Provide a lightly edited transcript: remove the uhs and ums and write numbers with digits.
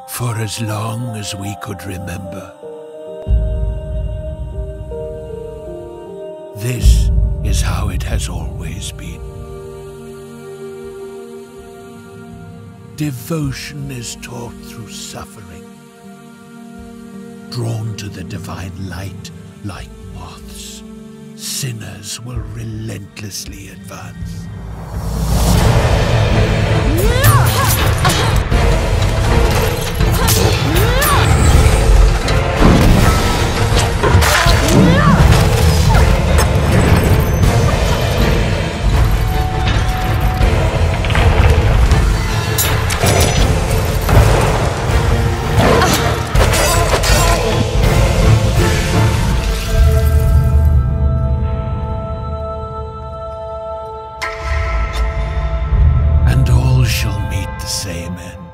For as long as we could remember. This is how it has always been. Devotion is taught through suffering. Drawn to the divine light like moths, sinners will relentlessly advance. And all shall meet the same end.